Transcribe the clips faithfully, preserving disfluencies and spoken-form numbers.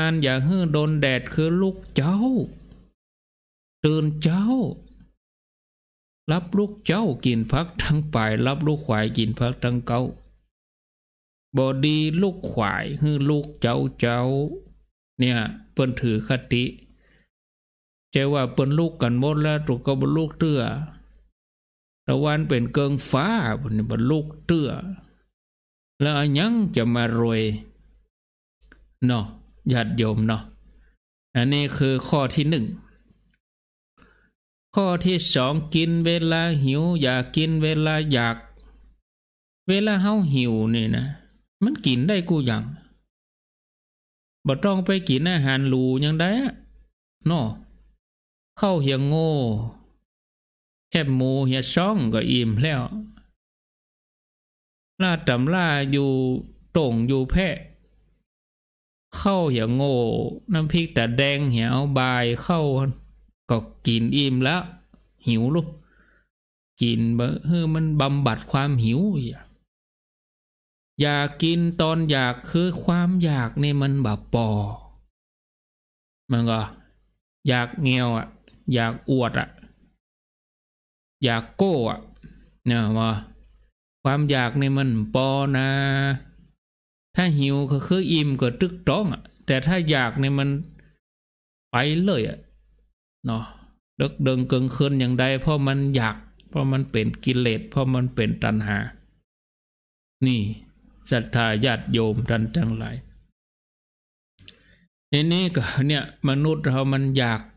านอย่าฮื้อโดนแดดคือลูกเจ้าตื่นเจ้ารับลูกเจ้ากินพักทั้งป่ายรับลูกควายกินพักทั้งเก้าบอดีลูกควายฮื้อลูกเจ้าเจ้าเนี่ยเปิ้นถือคติใจว่าเปิ้นลูกกันหมดแล้วตัวก็บ่ลูกเตื้อตะวันเป็นเกิงฟ้าเปิ้นบ่ลูกเตื้อแล้วอันยังจะมารวยเนาะญาติโยมเนาะอันนี้คือข้อที่หนึ่งข้อที่สองกินเวลาหิวอย่ากินเวลาอยากเวลาเฮาหิวนี่นะมันกินได้กูอย่างบ่ต้องไปกินอาหารหรูยังได้เนาะเข้าเหียงโง่แคบหมูเหียช่องก็อิ่มแล้วลาตำลาอยู่ตรงอยู่แพะเข้าเหียงโง่น้ำพริกแต่แดงเหี่ยวบายเข้าก็กินอิ่มแล้วหิวลูกกินบะเฮ้อมันบำบัดความหิวอยากกินตอนอยากคือความอยากนี่มันแบบปอมันก็อยากเงียวอ่ะอยากอวดอ่ะอยากโก้อ่ะเนี่ยว่าความอยากนี่มันปอนะถ้าหิวก็คืออิ่มก็ตึกต้องอ่ะแต่ถ้าอยากนี่มันไปเลยอ่ะเนาะดึกเดิงเกิงคืนอย่างใดเพราะมันอยากเพราะมันเป็นกิเลสเพราะมันเป็นตัณหานี่ศรัทธาญาติโยมท่านทั้งหลายทีนี้ก็เนี่ยมนุษย์เรามันอยาก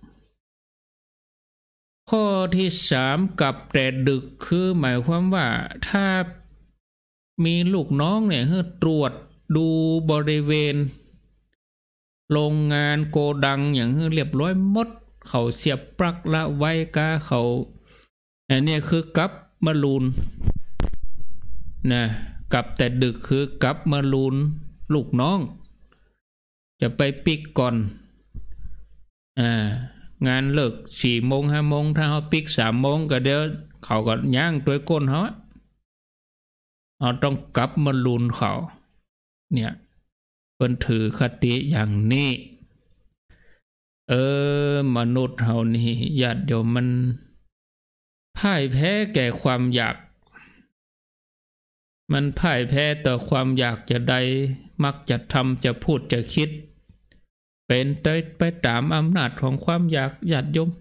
ข้อที่สามกับแต่ดึกคือหมายความว่าถ้ามีลูกน้องเนี่ยให้ตรวจดูบริเวณโรงงานโกดังอย่างให้เรียบร้อยหมดเขาเสียบปลั๊กละไว้กาเขาอันนี้คือกับมาลูนนะกับแต่ดึกคือกับมาลูนลูกน้องจะไปปิกก่อนอ่างานเลิกสี่โมงห้าโมงถ้าเขาปิกสามโมงก็เดี๋ยวเขาก็ย่างตัวก้นเขาเขาต้องกลับมาลูนเขาเนี่ยเป็นถือคติอย่างนี้เออมนุษย์เฮานี่ญาติโยมมันพ่ายแพ้แก่ความอยากมันพ่ายแพ้ต่อความอยากจะได้มักจะทำจะพูดจะคิดเป็นไปตามอำนาจของความอยากญาติโยม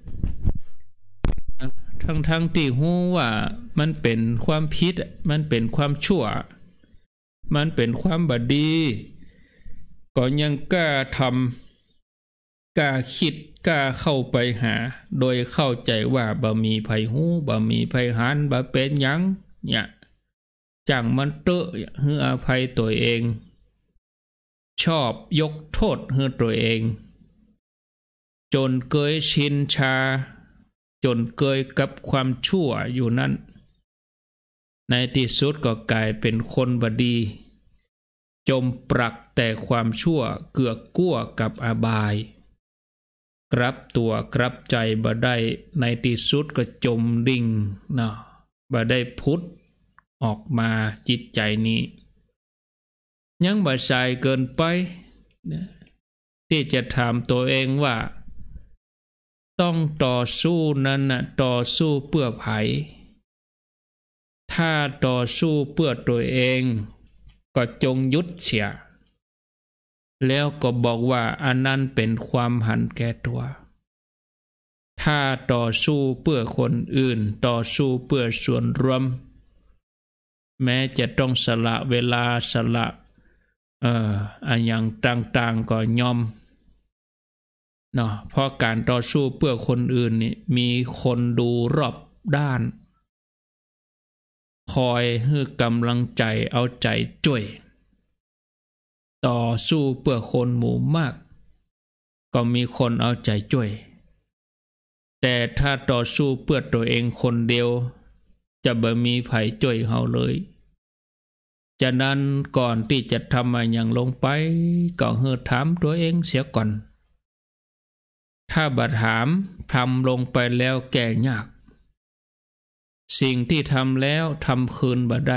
ทั้งทั้งที่รู้ว่ามันเป็นความผิดมันเป็นความชั่วมันเป็นความบดีก็ยังกล้าทำกล้าคิดกล้าเข้าไปหาโดยเข้าใจว่าบ่มีภัยหูบ่มีภัยหันบ่เป็นหยังเนี่ยจังมันเตอะให้อภัยตัวเองชอบยกโทษให้ตัวเองจนเกยชินชาจนเกยกับความชั่วอยู่นั้นในที่สุดก็กลายเป็นคนบดีจมปรักแต่ความชั่วเกือกกั้วกับอบายกลับตัวกลับใจบ่ได้ในที่สุดก็จมดิ่งเนาะบ่ได้พุทธออกมาจิตใจนี้ยังบ่สายเกินไปที่จะถามตัวเองว่าต้องต่อสู้นั้นนะต่อสู้เพื่อไผถ้าต่อสู้เพื่อตัวเองก็จงยุดเสียแล้วก็บอกว่าอันนั้นเป็นความหันแก่ตัวถ้าต่อสู้เพื่อคนอื่นต่อสู้เพื่อส่วนรวมแม้จะต้องสละเวลาสละเอ่ออันอย่างต่างๆก็ยอมเนาะเพราะการต่อสู้เพื่อคนอื่นนี่มีคนดูรอบด้านคอยให้กำลังใจเอาใจช่วยต่อสู้เพื่อคนหมู่มากก็มีคนเอาใจช่วยแต่ถ้าต่อสู้เพื่อตัวเองคนเดียวจะบ่มีไผช่วยเฮาเลยฉะนั้นก่อนที่จะทำอะไรอย่างลงไปก็เฮอถามตัวเองเสียก่อนถ้าบัดถามทำลงไปแล้วแก้ยากสิ่งที่ทำแล้วทำคืนบ่ได้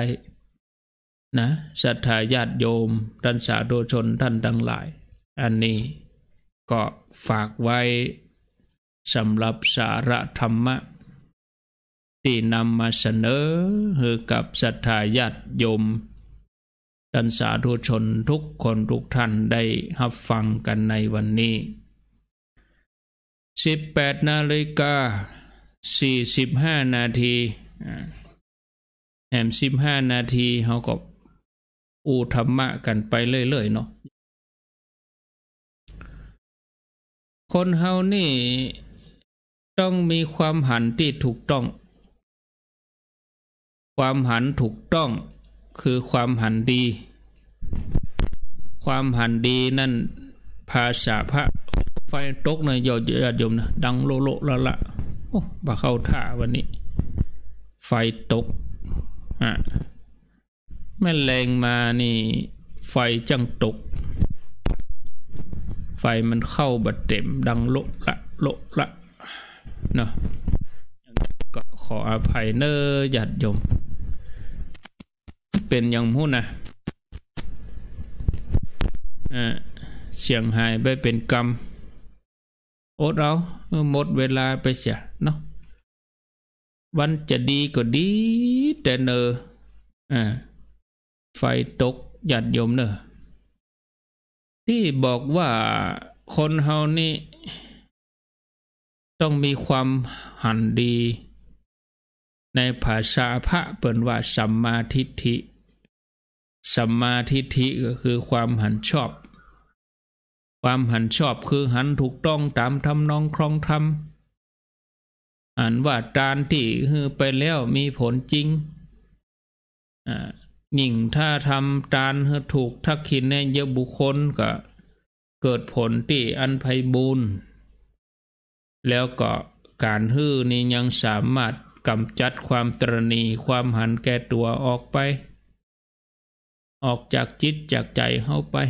นะศรัทธาญาติโยมท่านสาธุชนท่านทั้งหลายอันนี้ก็ฝากไว้สำหรับสาระธรรมะที่นำมาเสนอให้กับศรัทธาญาติโยมท่านสาธุชนทุกคนทุกท่านได้รับฟังกันในวันนี้สิบแปดนาฬิกาสี่สิบห้านาทีแหมสิบห้านาทีเขาก็อูธรรมะกันไปเรื่อยๆเนาะคนเฮานี่ต้องมีความหันที่ถูกต้องความหันถูกต้องคือความหันดีความหันดีนั่นภาษาพระไฟตกนะญาติโยมนะดังโลโลละละโอ้บ่เข้าท่าวันนี้ไฟตกอ่ะแม่แรงมานี่ไฟจังตกไฟมันเข้าบัดเต็มดังโลละโลละเนาะก็ขออภัยเน้อญาติโยมเป็นอย่างหู้นะอ่าเสียงหายไปเป็นกรรมอดเอาหมดเวลาไปเสียเนาะวันจะดีก็ดีแต่เนออ่าไฟตกญาติโยมเนอที่บอกว่าคนเฮานี่ต้องมีความหันดีในภาษาพระเปิ่นว่าสัมมาทิฏฐิสัมมาทิฏฐิก็คือความหันชอบความหันชอบคือหันถูกต้องตามทำนองครองธรรมหันว่าการที่ฮือไปแล้วมีผลจริงอ่ายิ่งถ้าทำตานให้ถูกทักขินในเยบุคคลก็เกิดผลที่อันไพบูรณ์แล้วก็การฮื้อนี้ยังสามารถกำจัดความตระหนี่ความหันแก่ตัวออกไปออกจากจิตจากใจเข้าไป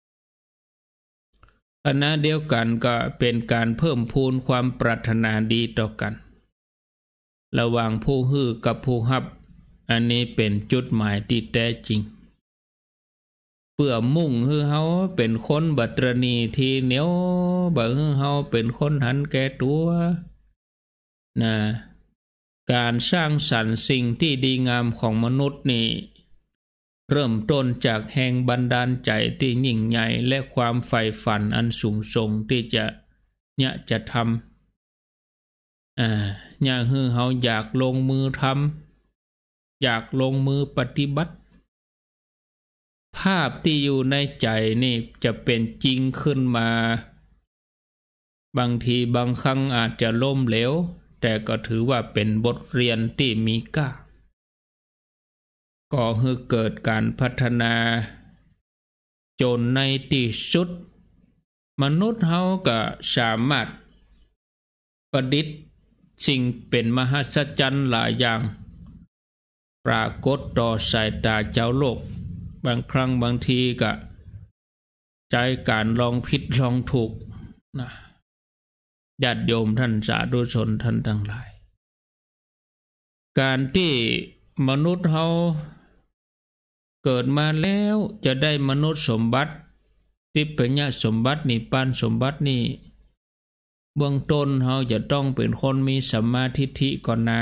ขณะเดียวกันก็เป็นการเพิ่มพูนความปรารถนาดีต่อกันระหว่างผู้ฮื้อกับผู้รับอันนี้เป็นจุดหมายที่แท้จริงเพื่อมุ่งให้เฮาเป็นคนบัตรณีที่เหนียวบ่ให้เฮาเป็นคนหันแก่ตัวนะการสร้างสรรค์สิ่งที่ดีงามของมนุษย์นี่เริ่มต้นจากแห่งบันดาลใจที่ยิ่งใหญ่และความใฝ่ฝันอันสูงส่งที่จะเนี่ยจะทำอ่าอยากให้เฮาอยากลงมือทำอยากลงมือปฏิบัติภาพที่อยู่ในใจนี่จะเป็นจริงขึ้นมาบางทีบางครั้งอาจจะล้มเหลวแต่ก็ถือว่าเป็นบทเรียนที่มีค่าก่อให้เกิดการพัฒนาจนในที่สุดมนุษย์เฮาก็สามารถประดิษฐ์สิ่งเป็นมหัศจรรย์หลายอย่างปรากฏต่อสายตาเจ้าโลกบางครั้งบางทีก็ใจการลองผิดลองถูกนะญาติโยมท่านสาธุชนท่านทั้งหลายการที่มนุษย์เฮาเกิดมาแล้วจะได้มนุษย์สมบัติทิพยสมบัตินิพพานสมบัตินี่เบื้องต้นเฮาจะต้องเป็นคนมีสัมมาทิฏฐิก่อนนะ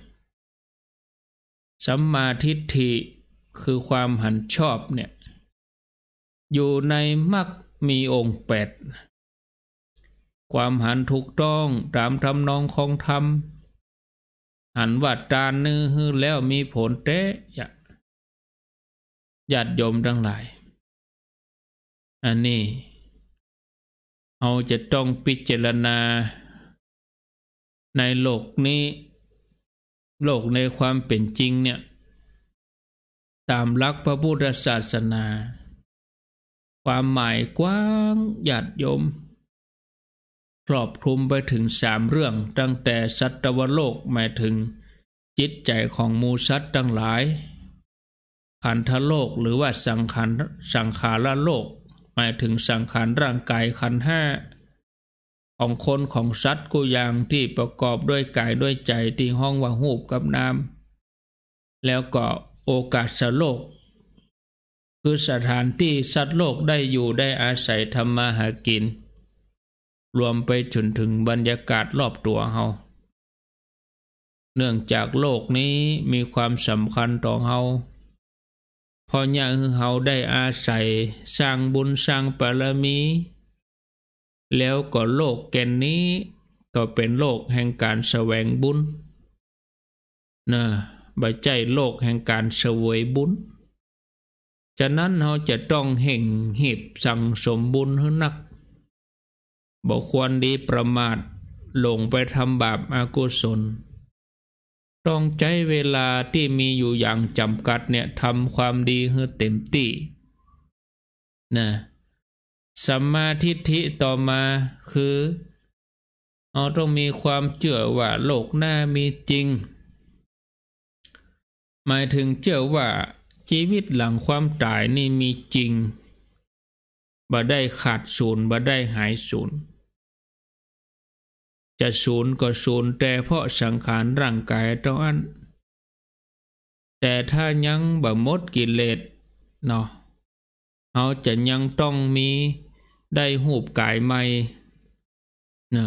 สัมมาทิฏฐิคือความหันชอบเนี่ยอยู่ในมรรคมีองค์แปดความหันถูกต้องตามทำนองของธรรมหันว่าตานนื้อฮือแล้วมีผลเตะญาติโยมทั้งหลายอันนี้เราจะต้องพิจารณาในโลกนี้โลกในความเป็นจริงเนี่ยตามหลักพระพุทธศาสนาความหมายกว้างญาติโยมครอบคลุมไปถึงสามเรื่องตั้งแต่สัตวโลกหมายถึงจิตใจของหมู่สัตว์ทั้งหลายขันธโลกหรือว่าสังขารสังขารโลกหมายถึงสังขารร่างกายขันธ์ห้าของคนของสัตว์กุอย่างที่ประกอบด้วยกายด้วยใจที่ห้องว่ารูปกับนามแล้วก็โอกาสโลกคือสถานที่สัตว์โลกได้อยู่ได้อาศัยทำมาหากินรวมไปจนถึงบรรยากาศรอบตัวเฮาเนื่องจากโลกนี้มีความสำคัญต่อเฮาพออย่างเฮาได้อาศัยสร้างบุญสร้างบารมีแล้วก็โลกแก่นนี้ก็เป็นโลกแห่งการแสวงบุญนะบ่ใจโลกแห่งการเสวยบุญฉะนั้นเฮาจะต้องเห่งหีบสั่งสมบุญให้นักบ่ควรดีประมาทหลงไปทำบาปอกุศลต้องใช้เวลาที่มีอยู่อย่างจำกัดเนี่ยทำความดีให้เต็มที่นะสัมมาทิฏฐิต่อมาคือเราต้องมีความเชื่อว่าโลกหน้ามีจริงหมายถึงเชื่อว่าชีวิตหลังความตายนี่มีจริงบ่ได้ขาดศูนย์บ่ได้หายศูนย์จะศูนย์ก็ศูนย์แต่เพราะสังขารร่างกายเท่านั้นแต่ถ้ายังบ่หมดกิเลสเนาะเราจะยังต้องมีได้รูปกายใหม่นะ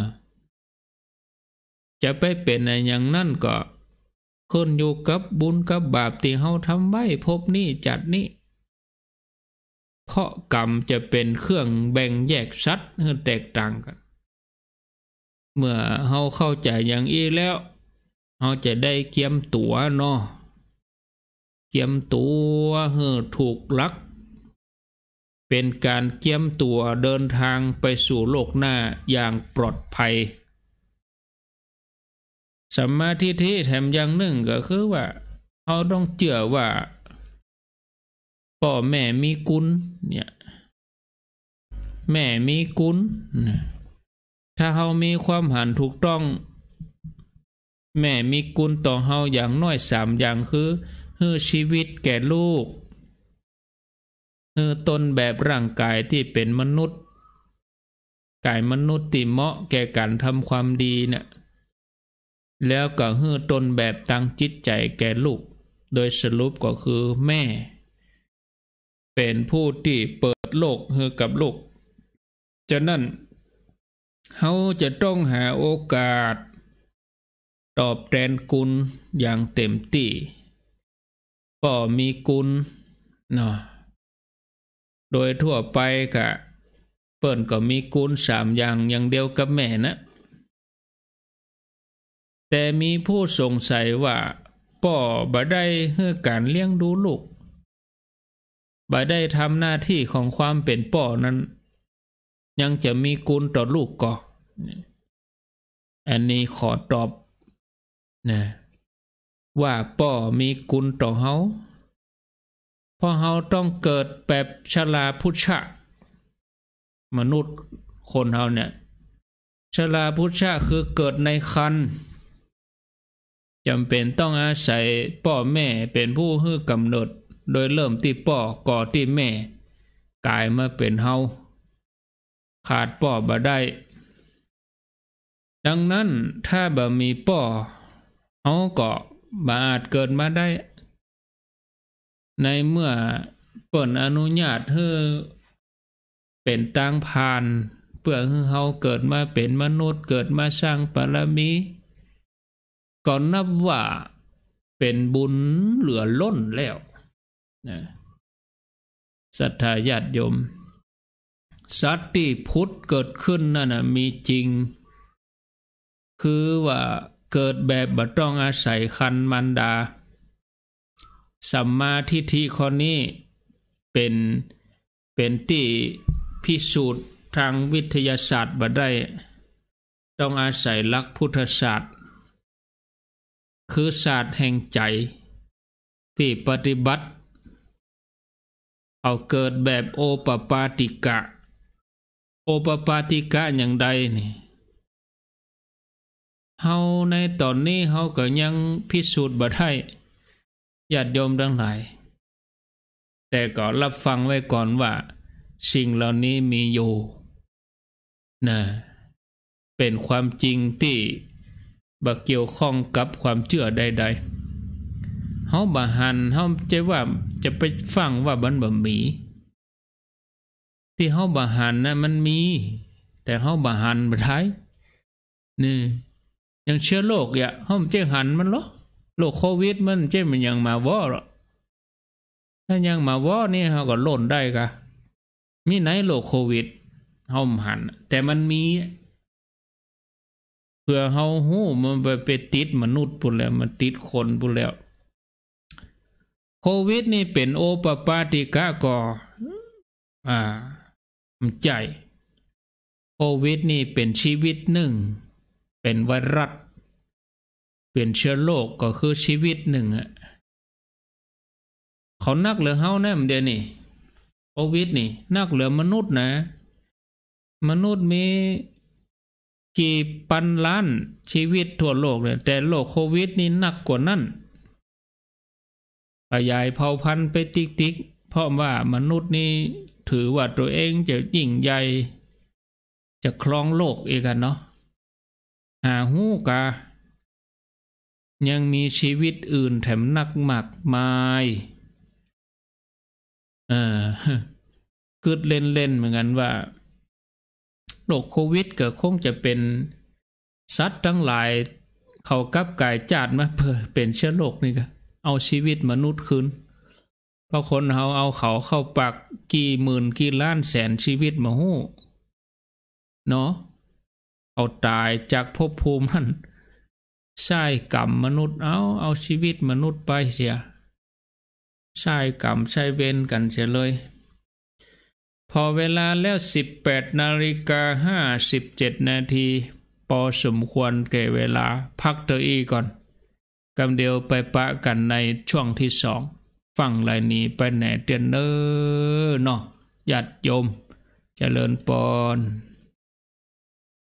จะไปเป็นอะไรอย่างนั้นก็ขึ้นอยู่กับบุญกับบาปที่เราทำไว้พบนี้จัดนี้เพราะกรรมจะเป็นเครื่องแบ่งแยกสัตว์ให้แตกต่างกันเมื่อเราเข้าใจอย่างนี้แล้วเราจะได้เกียมตัวเนาะเกียมตัวให้ถูกลักเป็นการเกียมตัวเดินทางไปสู่โลกหน้าอย่างปลอดภัยสัมมาทิฏฐิแถมอย่างหนึ่งก็คือว่าเราต้องเชื่อว่าพ่อแม่มีกุลเนี่ยแม่มีกุลถ้าเรามีความหันถูกต้องแม่มีกุลต่อเราอย่างน้อยสามอย่างคือให้ชีวิตแก่ลูกให้ต้นแบบร่างกายที่เป็นมนุษย์กายมนุษย์ที่เหมาะแก่การทำความดีเนี่ยแล้วก็ให้ต้นแบบตั้งจิตใจแก่ลูกโดยสรุปก็คือแม่เป็นผู้ที่เปิดโลกให้กับลูกฉะนั้นเขาจะต้องหาโอกาสตอบแทนคุณอย่างเต็มที่พ่อมีคุณเนาะโดยทั่วไปก็เปิ้นก็มีคุณสามอย่างอย่างเดียวกับแม่นะแต่มีผู้สงสัยว่าพ่อบ่ได้ให้การเลี้ยงดูลูกบ่ได้ทำหน้าที่ของความเป็นพ่อนั้นยังจะมีคุณต่อลูกก่ออันนี้ขอตอบนะว่าพ่อมีคุณต่อเฮาเพราะเฮาต้องเกิดแบบชราพุทธะมนุษย์คนเฮาเนี่ยชราพุทธะคือเกิดในครรภ์จำเป็นต้องอาศัยพ่อแม่เป็นผู้ให้กำเนิดโดยเริ่มที่พ่อก่อที่แม่กลายมาเป็นเฮาขาดพ่อบ่ได้ดังนั้นถ้าบ่มีพ่อเฮาก็บ่อาจเกิดมาได้ในเมื่อเปิ้นอนุญาตให้เป็นทางผ่านเพื่อให้เฮาเกิดมาเป็นมนุษย์เกิดมาสร้างบารมีก็นับว่าเป็นบุญเหลือล้นแล้วนะศรัทธาญาติโยมสัตว์ที่พุทธเกิดขึ้นนั่นนะมีจริงคือว่าเกิดแบบบ่ต้องอาศัยคันมารดาสัมมาทิฏฐิข้อนี้เป็นเป็นที่พิสูจน์ทางวิทยาศาสตร์บ่ได้ต้องอาศัยหลักพุทธศาสตร์คือศาสตร์แห่งใจที่ปฏิบัติเอาเกิดแบบโอปปาติกะโอปปาติกะอย่างใดนี่เฮาในตอนนี้เฮาก็ยังพิสูจน์บ่ได้ญาติโยมทั้งหลายแต่ก็รับฟังไว้ก่อนว่าสิ่งเหล่านี้มีอยู่นะเป็นความจริงที่บ่เกี่ยวข้องกับความเชื่อใดๆเฮาบ่หันเฮาจะว่าจะไปฟังว่ามันบ่มีที่เฮาบ่หันนะมันมีแต่เฮาบ่หันบ่ท้ายนี่ยังเชื้อโรคอย่าเฮาเจ้หันมันเหรอโรคโควิดมันเจ้มันยังมาว่อหรอถ้ายังมาว่อนี่เฮาก็ล่นได้กะมีไหนโรคโควิดเฮาหันแต่มันมีเพื่อเฮาฮู้มันไปติดมนุษย์พุ่นแล้วมันติดคนพุ่นแล้วโควิดนี่เป็นโอปปาติกะก่ออ่ามันใจโควิดนี่เป็นชีวิตหนึ่งเป็นไวรัสเป็นเชื้อโรคก็คือชีวิตหนึ่งอ่ะเขานักเหลือเฮาแน่มันเดี๋ยวนี้โควิดนี่นักเหลือมนุษย์นะมนุษย์มีกี่พันล้านชีวิตทั่วโลกเนี่ยแต่โรคโควิดนี่หนักกว่านั้นขยายเผ่าพันธุ์ไปติ๊กๆเพราะว่ามนุษย์นี่ถือว่าตัวเองจะยิ่งใหญ่จะครองโลกเองกันเนาะหาหูกายังมีชีวิตอื่นแถมนักมากมายเออเกิดเล่นๆเหมือนกันว่าโรคโควิดก็คงจะเป็นสัตว์ทั้งหลายเขากับกายจาดมาเพื่อเป็นเชื้อโรคนี่ก็เอาชีวิตมนุษย์คืนเพราะคนเฮาเอาเขาเข้าปากกี่หมื่นกี่ล้านแสนชีวิตมาฮู้เนาะเอาตายจากภพภูมินั้นใช่กรรมมนุษย์เอาเอาชีวิตมนุษย์ไปเสียใช่กรรมใช่เวรกันเสียเลยพอเวลาแล้วสิบแปดนาฬิกาห้าสิบเจ็ดนาทีพอสมควรแก่เวลาพักตัวอีก่อนกำเดียวไปปะกันในช่วงที่สองฟังลายนี้ไปแหน่เตียนเนอเนาะญาติโยมเจริญปอน